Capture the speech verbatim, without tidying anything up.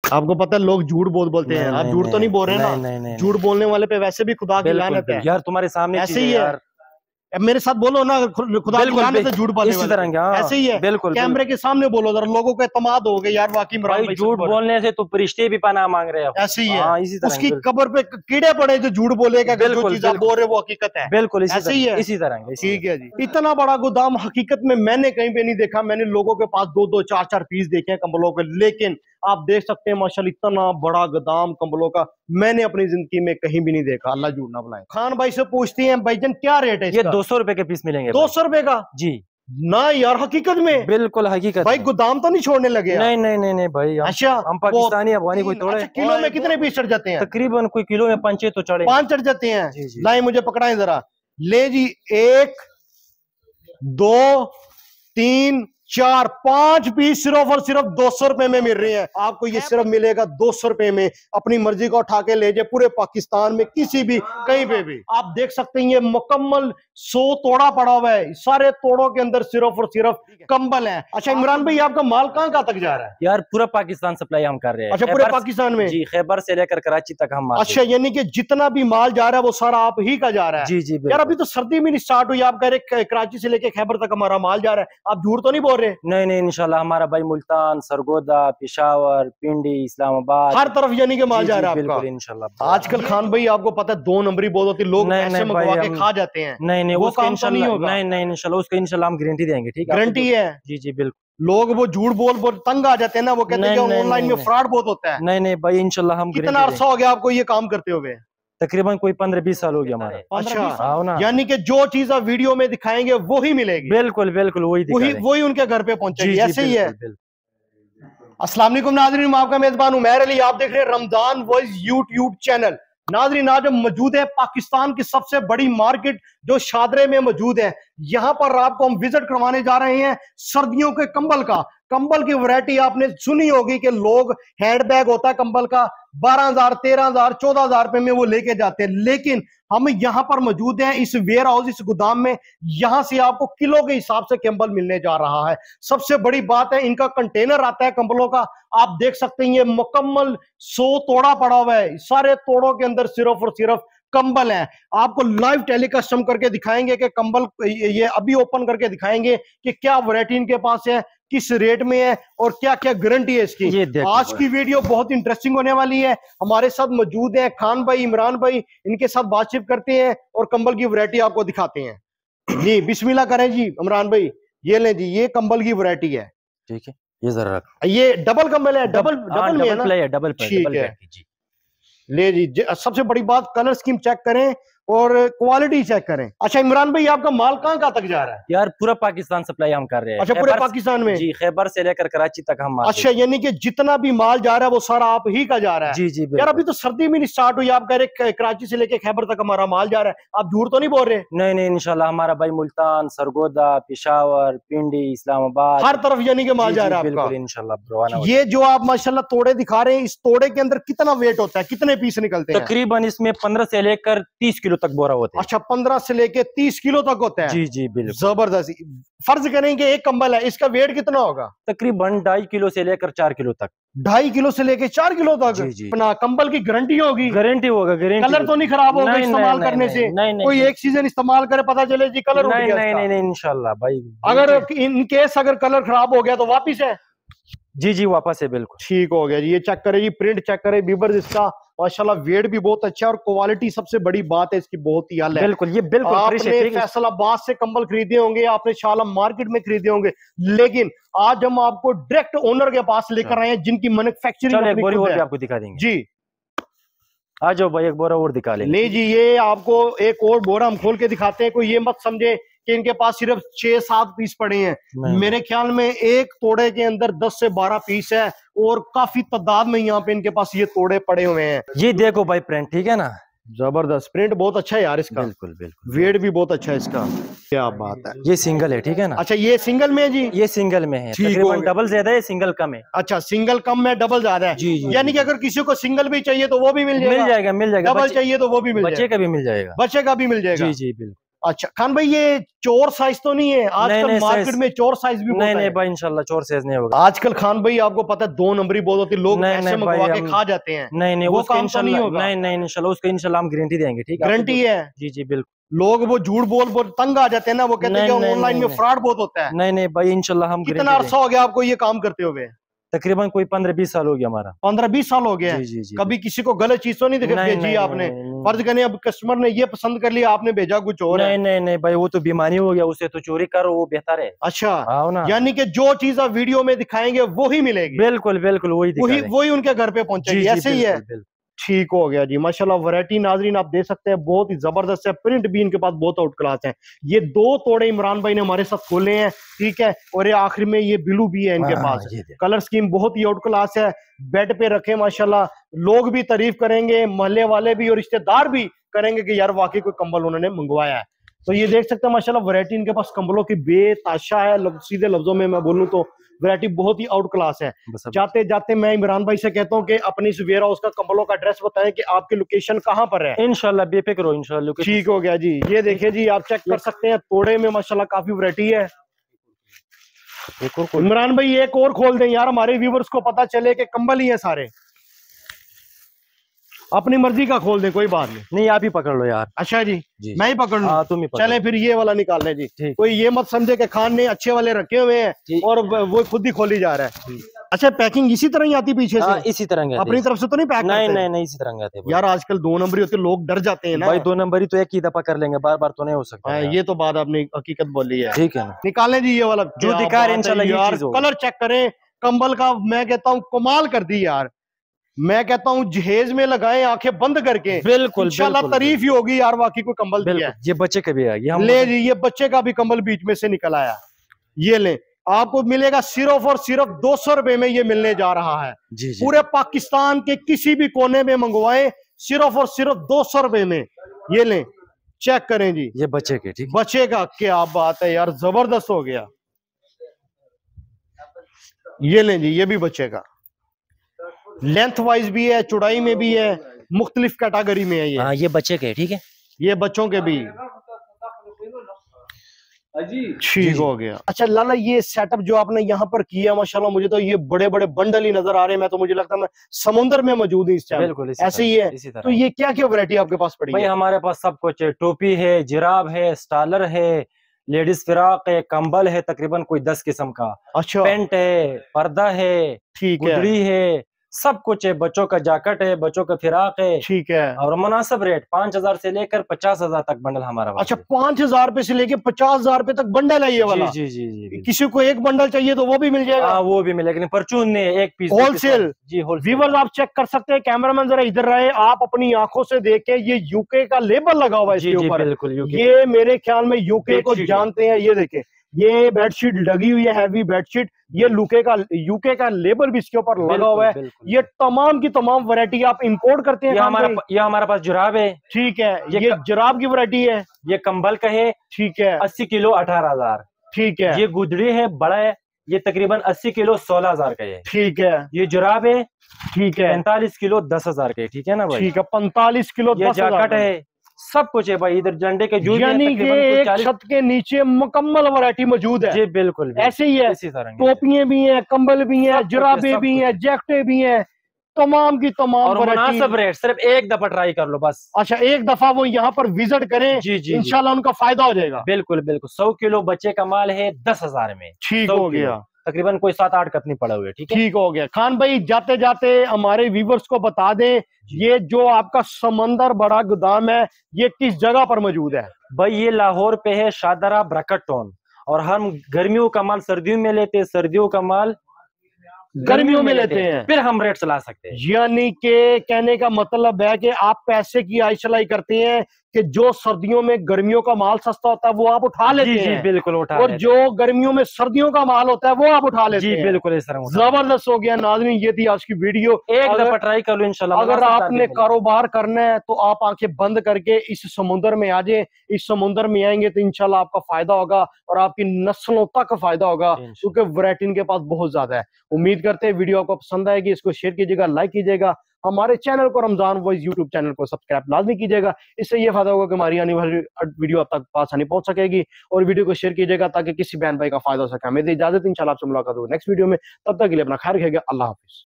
आपको पता है लोग झूठ बहुत बोलते हैं, आप झूठ तो नहीं बोल रहे ना? झूठ बोलने वाले पे वैसे भी खुदा की लानत है यार, तुम्हारे सामने ऐसे ही है। मेरे साथ बोलो ना, खुदा की लानत है झूठ बोलने वाले, ऐसे ही है। बिल्कुल कैमरे के सामने बोलो जरा, लोगों को एतमाद हो गया यार वाकई इमरान भाई झूठ बोलने से तो फरिश्ते भी पनाह मांग रहे हैं। ऐसे ही है, उसकी कब्र पे कीड़े पड़े जो झूठ बोलेगा कि जो चीज आप बोल रहे वो हकीकत है। बिल्कुल ऐसे ही है, इसी तरह। ठीक है जी। इतना बड़ा गोदाम हकीकत में मैंने कहीं पे नहीं देखा। मैंने लोगों के पास दो दो चार चार पीस देखे हैं कंबलों के, लेकिन आप देख सकते हैं माशाल्लाह इतना बड़ा गोदाम कंबलों का मैंने अपनी जिंदगी में कहीं भी नहीं देखा। अल्लाह झूठ ना बुलाए। खान भाई से पूछते हैं भाईजान क्या रेट है? ये दो सौ रुपए के पीस मिलेंगे। दो सौ रुपए का जी ना यार, हकीकत में? बिल्कुल हकीकत भाई गोदाम तो नहीं छोड़ने लगे? नहीं नहीं नहीं नहीं भाई, अच्छा हम पाकिस्तानी अफगानी कोई तोड़े। अच्छा, किलो में कितने पीस चढ़ जाते हैं? तकरीबन कोई किलो में पांच तो चढ़े, पांच चढ़ जाते हैं। लाए मुझे पकड़ाएं जरा। ले जी, एक दो तीन चार पांच पीस सिर्फ और सिर्फ दो सौ रुपए में मिल रही है आपको। ये सिर्फ मिलेगा दो सौ रुपए में। अपनी मर्जी को उठा के ले जाए पूरे पाकिस्तान में किसी भी कहीं पे भी। आप देख सकते हैं ये मुकम्मल सौ तोड़ा पड़ा हुआ है। सारे तोड़ों के अंदर सिर्फ और सिर्फ कंबल है। अच्छा इमरान भाई, आपका माल कहाँ कहाँ तक जा रहा है? यार पूरा पाकिस्तान सप्लाई हम कर रहे हैं। अच्छा पूरे पाकिस्तान में? जी, खैबर से लेकर कराची तक हम। अच्छा, यानी कि जितना भी माल जा रहा है वो सारा आप ही का जा रहा है? जी जी। यार अभी तो सर्दी भी नहीं स्टार्ट हुई, आप कह रहे कराची से लेकर खैबर तक हमारा माल जा रहा है, आप झूठ तो नहीं बोल रहे? नहीं नहीं, इंशाल्लाह हमारा भाई मुल्तान, सरगोदा, पेशावर, पिंडी, इस्लामाबाद, हर तरफ यानी कि माल जा रहा है आपका इंशाल्लाह। आजकल खान भाई आपको पता है दो नंबरी बहुत होती है, लोग पैसे मंगवा के खा जाते हैं। नहीं नहीं, वो काम तो नहीं होगा। नहीं नहीं, इंशाल्लाह उसका इंशाल्लाह हम गारंटी देंगे। ठीक है, गारंटी है? जी जी बिल्कुल। लोग वो झूठ बोल बोल तंग आ जाते हैं ना, वो कहते हैं कि ऑनलाइन में फ्रॉड बहुत होता है। नहीं नहीं भाई, इंशाल्लाह हम। कितना अरसा हो गया आपको ये काम करते हुए? तकरीबन कोई पंद्रह बीस साल हो गया हमारा। अच्छा, यानी कि जो चीज आप वीडियो में दिखाएंगे वो ही मिलेगी? बिल्कुल बिल्कुल, वही वही वही उनके घर पे पहुंचेगी। ऐसे ही है। अस्सलाम वालेकुम नाज़रीन, मैं आपका मेजबान उमैर अली, आप देख रहे हैं रमजान वॉइस यूट्यूब चैनल। नाज़रीन, आज हम मौजूद है पाकिस्तान की सबसे बड़ी मार्केट जो शादरे में मौजूद है। यहाँ पर आपको हम विजिट करवाने जा रहे हैं सर्दियों के कंबल का। कंबल की वैरायटी आपने सुनी होगी कि लोग हैंडबैग होता है कंबल का, बारह हजार तेरह हजार चौदह हजार रुपए में वो लेके जाते हैं, लेकिन हम यहाँ पर मौजूद हैं इस वेयर हाउस, इस गोदाम में। यहाँ से आपको किलो के हिसाब से कंबल मिलने जा रहा है। सबसे बड़ी बात है इनका कंटेनर आता है कंबलों का। आप देख सकते हैं ये मुकम्मल सौ तोड़ा पड़ा हुआ है। सारे तोड़ों के अंदर सिर्फ और सिर्फ कंबल है। आपको लाइव टेलीकास्ट करके दिखाएंगे कि कंबल ये अभी ओपन करके दिखाएंगे कि क्या वैरायटी इनके पास है, किस रेट में है और क्या क्या गारंटी है इसकी। आज की वीडियो बहुत इंटरेस्टिंग होने वाली है। हमारे साथ मौजूद है खान भाई, इमरान भाई, इनके साथ बातचीत करते हैं और कंबल की वैरायटी आपको दिखाते हैं। जी बिस्मिल्लाह करें जी इमरान भाई। ये लें जी, ये कंबल की वैरायटी है। ठीक है, ये जरा ये डबल कंबल है? डबल डबल में है ना? डबल ठीक है ले जी। सबसे बड़ी बात कलर स्कीम चेक करें और क्वालिटी चेक करें। अच्छा इमरान भाई, आपका माल कहाँ कहाँ तक जा रहा है? यार पूरा पाकिस्तान सप्लाई हम कर रहे हैं। अच्छा पूरे पाकिस्तान में? जी, खैबर से लेकर कराची तक हम। अच्छा, यानी कि जितना भी माल जा रहा है वो सारा आप ही का जा रहा है? जी जी। यार अभी तो सर्दी भी नहीं स्टार्ट हुई, आप कह रहे कराची से लेकर खैबर तक हमारा माल जा रहा है, आप झूठ तो नहीं बोल रहे? नहीं नहीं, इंशाल्लाह हमारा भाई मुल्तान, सरगोदा, पेशावर, पिंडी, इस्लामाबाद, हर तरफ यानी कि माल जा रहा है आपका इंशाल्लाह। ये जो आप माशाल्लाह तोड़े दिखा रहे हैं, इस तोड़े के अंदर कितना वेट होता है, कितने पीस निकलते हैं? तकरीबन इसमें पंद्रह से लेकर तीस किलो तक बोरा होता है। अच्छा, पंद्रह से लेके तीस किलो तक होता है? जी जी बिल्कुल। जबरदस्त। फर्ज करेंगे एक कंबल है, इसका वेट कितना होगा? तकरीबन ढाई किलो से लेकर चार किलो तक। ढाई किलो से लेकर चार किलो तक? जी जी। अपना कंबल की गारंटी होगी? गारंटी होगा, गारंटी। कलर तो नहीं खराब होगा इस्तेमाल करने से? नहीं नहीं, कोई एक सीजन इस्तेमाल करे पता चले जी कलर नहीं नहीं नहीं, इंशाल्लाह भाई। अगर इन केस अगर कलर खराब हो गया तो वापिस है? जी जी वापस है, बिल्कुल ठीक हो गया जी। ये चेक करें जी, प्रिंट चेक करें, बीबर्स इसका माशाल्लाह वेट भी बहुत अच्छा है और क्वालिटी सबसे बड़ी बात है इसकी बहुत ही अलग है। बिल्कुल, ये बिल्कुल आपने फैसलाबाद से कंबल खरीदे होंगे, आपने शालम मार्केट में खरीदे होंगे, लेकिन आज हम आपको डायरेक्ट ओनर के पास लेकर आए हैं जिनकी मैन्युफैक्चरिंग आपको दिखा देंगे जी। आ जाओ भाई, एक बोरा और दिखा लेंगे। ले जी, ये आपको एक और बोरा हम खोल के दिखाते हैं। कोई ये मत समझे कि इनके पास सिर्फ छह सात पीस पड़े हैं। मेरे ख्याल में एक तोड़े के अंदर दस से बारह पीस है और काफी तादाद में यहाँ पे इनके पास ये तोड़े पड़े हुए हैं। ये देखो भाई प्रिंट, ठीक है ना? जबरदस्त प्रिंट बहुत अच्छा है यार इसका। बिल्कुल बिल्कुल, वेट भी बहुत अच्छा है इसका। क्या बात है। ये सिंगल है, ठीक है ना? अच्छा, ये सिंगल में है जी? ये सिंगल में है, तकरीबन डबल ज्यादा है, सिंगल कम है। अच्छा, सिंगल कम है, डबल ज्यादा है। जी जी। यानी कि अगर किसी को सिंगल भी चाहिए तो वो भी मिल जाएगा? मिल जाएगा, मिल जाएगा। डबल चाहिए तो वो भी मिल जाएगा? बच्चे का भी मिल जाएगा। बच्चे का भी मिल जाएगा? जी जी बिल्कुल। अच्छा खान भाई, ये चोर साइज तो नहीं है? आजकल मार्केट में चोर साइज भी नहीं नहीं भाई, इंशाल्लाह चोर साइज नहीं होगा। आजकल खान भाई आपको पता है दो नंबरी बहुत होती है, लोग पैसे मंगवा के खा जाते हैं। नहीं नहीं, वो काम तो नहीं होगा। नहीं नहीं, इंशाल्लाह उसका इंशाल्लाह हम गारंटी देंगे। ठीक है, गारंटी है? जी जी बिल्कुल। लोग वो झूठ बोल बोल तंग आ जाते हैं ना, वो कहते हैं ऑनलाइन में फ्रॉड बहुत होता है। नहीं नहीं भाई, इंशाल्लाह हम। कितना अरसा हो गया आपको ये काम करते हुए? तकरीबन कोई पंद्रह बीस साल हो गया हमारा। पंद्रह बीस साल हो गया? जी, जी, जी, कभी किसी को गलत चीज तो नहीं भेजी आपने? फर्ज करें अब कस्टमर ने ये पसंद कर लिया, आपने भेजा कुछ और? नहीं नहीं नहीं भाई, वो तो बेईमानी हो गया, उसे तो चोरी करो वो बेहतर है। अच्छा, यानी कि जो चीज आप वीडियो में दिखाएंगे वो ही मिलेगी? बिल्कुल बिल्कुल, वही वही वही उनके घर पे पहुंचेगी, ऐसे ही है? ठीक हो गया जी, माशाल्लाह। वैरायटी नाजरीन आप देख सकते हैं, बहुत ही जबरदस्त है। प्रिंट भी इनके पास बहुत आउट क्लास है। ये दो तोड़े इमरान भाई ने हमारे साथ खोले हैं, ठीक है, और ये आखिर में ये ब्लू भी है इनके पास। कलर स्कीम बहुत ही आउट क्लास है। बेड पे रखे माशाल्लाह, लोग भी तारीफ करेंगे, मोहल्ले वाले भी और रिश्तेदार भी करेंगे कि यार वाकई कोई कंबल उन्होंने मंगवाया है। तो ये देख सकते हैं माशाल्लाह, वैरायटी इनके पास कंबलों की बेताशा है। सीधे लफ्जों में मैं बोलूँ तो वैरायटी बहुत ही आउट क्लास है। जाते जाते मैं इमरान भाई से कहता हूँ कि अपनी इस वेयर हाउस का कंबलों का एड्रेस बताएं कि आपकी लोकेशन कहाँ पर है। इंशाल्लाह बेफिक्र रहो, इंशाल्लाह। ठीक हो गया जी। ये देखिए जी, आप चेक कर सकते हैं, तोड़े में माशाल्लाह काफी वैरायटी है। एक और इमरान भाई एक और खोल दें यार, हमारे व्यूवर्स को पता चले कि कंबल ही है सारे। अपनी मर्जी का खोल दे, कोई बात नहीं। नहीं आप ही पकड़ लो यार। अच्छा जी, जी। मैं ही पकड़ लूं? तुम ही पकड़। चले फिर ये वाला निकाल लें जी। कोई ये मत समझे कि खान ने अच्छे वाले रखे हुए हैं और वो खुद ही खोली जा रहा है। अच्छा, पैकिंग इसी तरह ही आती पीछे से? इसी तरह अपनी तरफ से तो नहीं पैक? नहीं नहीं नहीं, इसी तरह आते यार। आजकल दो नंबरी होते, लोग डर जाते हैं ना भाई। दो नंबरी तो एक ही दफा कर लेंगे, बार बार तो नहीं हो सकता। ये तो बात आपने हकीकत बोली है। ठीक है, निकालें जी ये वाला जो दिखा रहे इंशाल्लाह। यार कलर चेक करें कंबल का, मैं कहता हूँ कमाल कर दी यार। मैं कहता हूँ जहेज में लगाएं आंखें बंद करके, बिल्कुल इंशाल्लाह तारीफ ही होगी यार, वाकई को कंबल दिया है। ये बच्चे का भी है, ये ले जी, ये बच्चे का भी कंबल बीच में से निकल आया। ये ले, आपको मिलेगा सिर्फ और सिर्फ दो सौ रुपए में ये मिलने जा रहा है। जी जी। पूरे पाकिस्तान के किसी भी कोने में मंगवाएं, सिर्फ और सिर्फ दो सौ रुपए में। ये ले, चेक करें जी। ये बच्चे के, ठीक, बच्चे का क्या बात है यार, जबरदस्त हो गया। ये लें जी, ये भी बच्चे का, लेंथ वाइज भी है, चौड़ाई में भी है, मुख्तलिफ कैटेगरी में है ये। हाँ, ये बच्चे के, ठीक है, ये बच्चों के भी ठीक हो गया। अच्छा लाला, ये सेटअप जो आपने यहाँ पर किया माशाल्लाह, मुझे तो ये बड़े बड़े बंडल ही नजर आ रहे हैं। मैं तो मुझे लगता है मैं समुद्र में मौजूद हूँ इस टाइम। बिल्कुल ऐसे ही है। तो ये क्या क्या वैरायटी आपके पास पड़ी है? हमारे पास सब कुछ है। टोपी है, जिराब है, स्टालर है, लेडीज फिराक है, कंबल है तकरीबन कोई दस किस्म का। अच्छा, पेंट है, पर्दा है, ठीक है, गुदड़ी है, सब कुछ है। बच्चों का जैकेट है, बच्चों का फिराक है, ठीक है। और मुनासिब रेट पांच हजार से लेकर पचास हजार तक बंडल हमारा। अच्छा, पांच हजार रुपए से लेकर पचास हजार रुपए तक बंडल है ये वाला? जी जी जी जी। किसी को एक बंडल चाहिए तो वो भी मिल जाएगा? आ, वो भी मिलेगा, लेकिन परचून नहीं, एक पीस होलसेल। जी होलसेल। व्यूअर्स आप चेक कर सकते हैं, कैमरामैन जरा इधर रहे, आप अपनी आंखों से देखें, ये यूके का लेबल लगा हुआ है इसके ऊपर। बिल्कुल, ये मेरे ख्याल में यूके को जानते हैं। ये देखें, ये बेडशीट लगी हुई है, हैवी बेडशीट। ये यूके का यूके का लेबल भी इसके ऊपर लगा हुआ है। ये तमाम की तमाम वैरायटी आप इंपोर्ट करते हैं? ये हमारा ये हमारा पास जुराब है, ठीक है। ये, ये जुराब की वैरायटी है। ये कंबल का है, ठीक है, अस्सी किलो अठारह हजार, ठीक है। ये गुदड़ी है, बड़ा है, ये तकरीबन अस्सी किलो सोलह हजार का है, ठीक है। ये जुराब है, ठीक है, पैंतालीस किलो दस हजार का, ठीक है ना भाई? ठीक है, पैंतालीस किलो दस हजार। जैकेट है, सब कुछ है भाई। इधर झंडे के जूते, यानी कि एक छत के नीचे मुकम्मल वैरायटी मौजूद है। जी बिल्कुल, ऐसे ही है। टोपियां भी हैं, कंबल भी हैं, जुराबे भी हैं, जैकेटें भी हैं, तमाम की तमाम मुनासिब रेट। सिर्फ एक दफा ट्राई कर लो बस। अच्छा, एक दफा वो यहाँ पर विजिट करें, जी जी, इंशाल्लाह उनका फायदा हो जाएगा। बिल्कुल बिल्कुल। सौ किलो बच्चे का माल है दस हजार में, ठीक हो गया। तकरीबन कोई सात आठ कतनी पड़े हुए, ठीक है, ठीक हो गया। खान भाई जाते जाते हमारे व्यूवर्स को बता दें, ये जो आपका समंदर बड़ा गोदाम है, ये किस जगह पर मौजूद है? भाई ये लाहौर पे है, शादरा ब्रैकेट टाउन। और हम गर्मियों का माल सर्दियों में लेते हैं, सर्दियों का माल गर्मियों में लेते हैं, फिर हम रेट चला सकते हैं। यानी कि कहने का मतलब है कि आप पैसे की आइशलाई करते हैं कि जो सर्दियों में गर्मियों का माल सस्ता होता है वो आप उठा लेते जी, हैं। जी बिल्कुल उठा और जो गर्मियों में सर्दियों का माल होता है वो आप उठा लेते जी, हैं। बिल्कुल इस तरह। जबरदस्त हो गया नाज़रीन, ये थी आज की वीडियो। एक दफा ट्राई कर लो इंशाल्लाह। अगर आपने कारोबार करना है तो आप आंखें बंद करके इस समुद्र में आ जाए। इस समुद्र में आएंगे तो इंशाल्लाह आपका फायदा होगा और आपकी नस्लों तक फायदा होगा, क्योंकि वैरायटी इनके पास बहुत ज्यादा है। उम्मीद करते हैं वीडियो आपको पसंद आएगी। इसको शेयर कीजिएगा, लाइक कीजिएगा हमारे चैनल को, रमजान वॉइस यूट्यूब चैनल को सब्सक्राइब लाजमी कीजिएगा। इससे ये फायदा होगा कि हमारी आने वाली वीडियो आप तक आसानी पहुंच सकेगी, और वीडियो को शेयर कीजिएगा ताकि किसी बहन भाई का फायदा हो सके। हमें इजाजत, इंशाल्लाह आपसे मुलाकात होगी नेक्स्ट वीडियो में। तब तक के लिए अपना ख्याल रखिएगा। अल्लाह हाफिज।